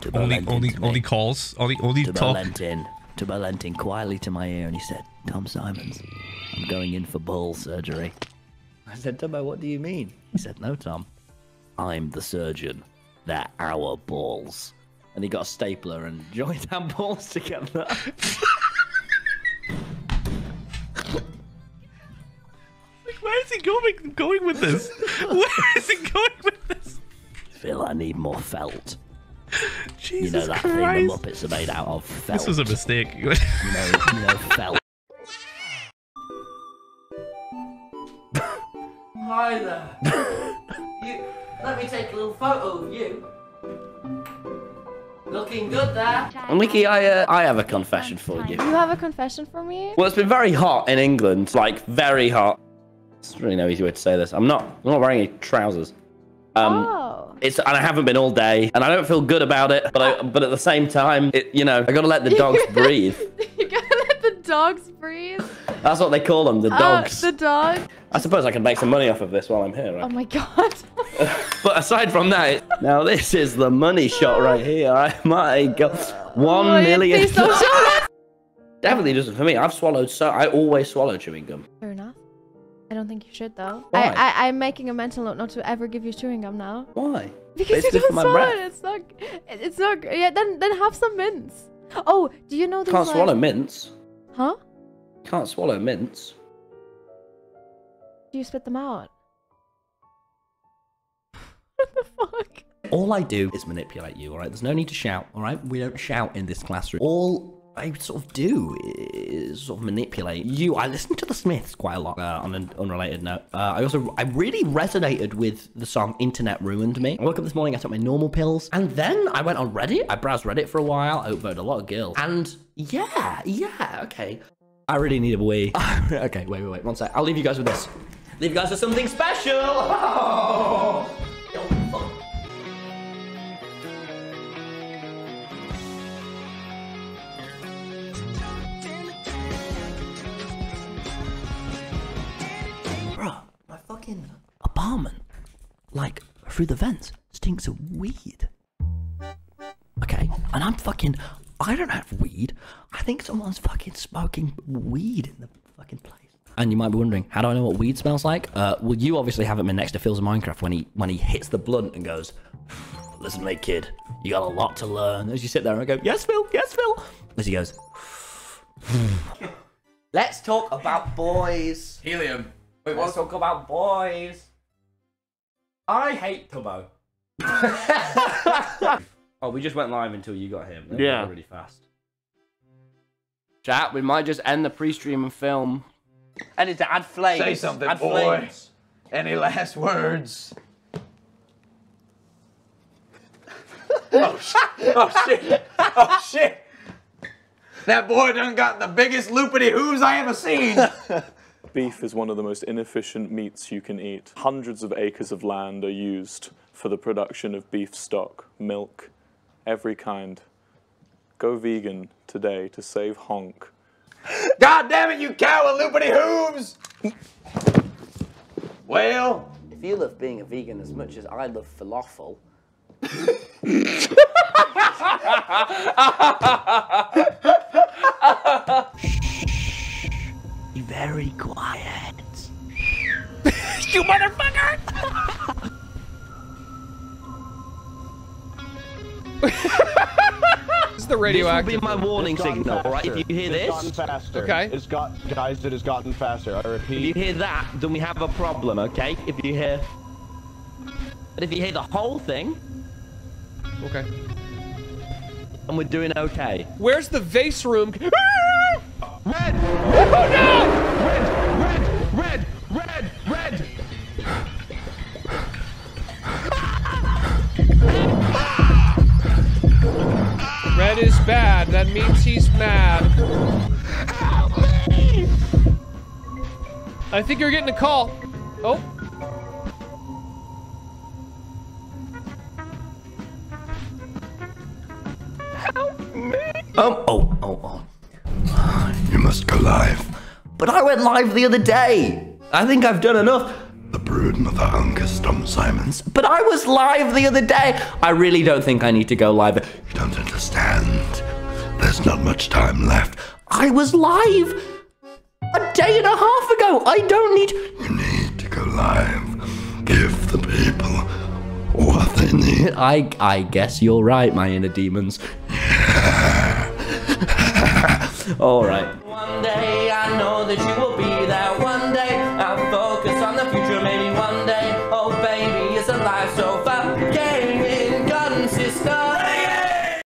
only calls, only talk. Valentin quietly to my ear, and he said, "Tom Simons, I'm going in for ball surgery." I said, "Tubbo, what do you mean?" He said, "No, Tom, I'm the surgeon. They're our balls." And he got a stapler and joined our balls together. Where is he going with this? Where is he going with this? Phil, I need more felt. Jesus you know that Christ. thing the Muppets are made out of? Felt. This was a mistake. you know felt. Hi there. Let me take a little photo of you. Looking good there. And Nikki, I have a confession for you. You have a confession for me? Well, it's been very hot in England, like very hot. There's really no easy way to say this. I'm not wearing any trousers. And I haven't been all day, and I don't feel good about it. But at the same time, I gotta let the dogs breathe. You gotta let the dogs breathe. That's what they call them, the dogs. The dog. I suppose I can make some money off of this while I'm here, right? Oh my god. But aside from that, now this is the money shot right here. My God, 1 million. Please don't show that. Definitely doesn't for me. I always swallow chewing gum. Fair enough. I don't think you should though. Why? I'm making a mental note not to ever give you chewing gum now. Why? Because it's you good for don't my swallow breath. it. It's not. Yeah. Then have some mints. Oh, do you know this? Can't swallow mints. Huh? Can't swallow mints. Do you spit them out? What the fuck? All I do is manipulate you, alright? There's no need to shout, alright? We don't shout in this classroom. All I sort of do is sort of manipulate you. I listen to the Smiths quite a lot on an unrelated note. I really resonated with the song Internet Ruined Me. I woke up this morning, I took my normal pills, and then I went on Reddit. I browsed Reddit for a while. I upvoted a lot of girls. And yeah, okay. I really need a wee. Okay, wait, one sec. I'll leave you guys with this. Leave you guys with something special! Oh. Bruh, my fucking apartment, like, through the vents, stinks of weed. Okay, and I don't have weed. I think someone's fucking smoking weed in the fucking place. And you might be wondering, how do I know what weed smells like? Well, you obviously haven't been next to Phil's Minecraft when he hits the blunt and goes, "Listen, mate, kid, you got a lot to learn." As you sit there and I go, "Yes, Phil, yes, Phil." As he goes, "Let's talk about boys." Helium. Wait, let's talk about boys. I hate Tubbo. Oh, we just went live until you got here. Yeah. Really fast. Chat, we might just end the pre-stream and film. And it's add flames. Say something, add boy. flames. Any last words? Oh shit! Oh shit! Oh shit! That boy done got the biggest loopity hooves I ever seen. Beef is one of the most inefficient meats you can eat. Hundreds of acres of land are used for the production of beef stock, milk, every kind. Go vegan today to save honk. God damn it, you cow with loopity hooves! Well, If you love being a vegan as much as I love falafel. Be very quiet. You motherfucker! This is the radioactive. This will be my warning signal, alright? If you hear this, Okay. It's got, guys, it has gotten faster. I if repeat. you hear that, then we have a problem, okay? If you hear... But if you hear the whole thing, Okay. then we're doing okay. Where's the vase room? Red! Oh no! Red! Red! Red! Red is bad. That means he's mad. Help me! I think you're getting a call. Oh. Help me! Oh. You must go live. But I went live the other day. I think I've done enough. The Brood Mother Uncle Stomp Simons. But I was live the other day. I really don't think I need to go live. You don't understand. There's not much time left. I was live a day and a half ago. I don't need... You need to go live. Give the people what they need. I guess you're right, my inner demons. All right. One day I know that you will